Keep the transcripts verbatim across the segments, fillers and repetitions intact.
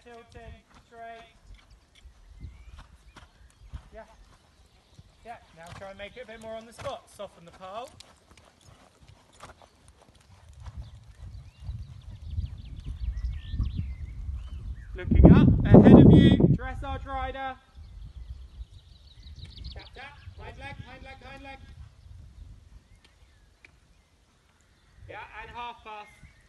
tilting, straight. Yeah. Yeah, now try and make it a bit more on the spot. Soften the pole. Looking up, ahead of you, dressage rider. Tap, tap, hind leg, hind leg, hind leg. Yeah, and half pass.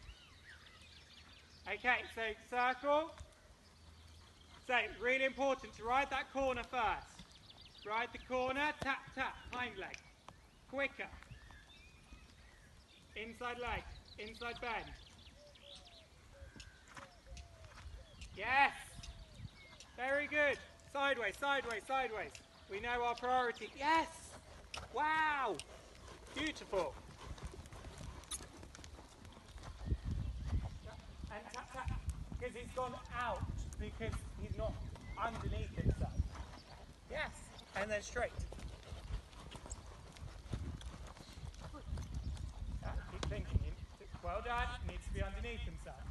Okay, so circle. So, really important to ride that corner first. Ride the corner, tap, tap, hind leg. Quicker. Inside leg, inside bend. Yes. Very good. Sideways, sideways, sideways. We know our priority. Yes. Wow. Beautiful. And tap, tap. Because he's gone out because he's not underneath himself. Yes. And then straight. Yeah, keep thinking. Well done. Needs to be underneath himself.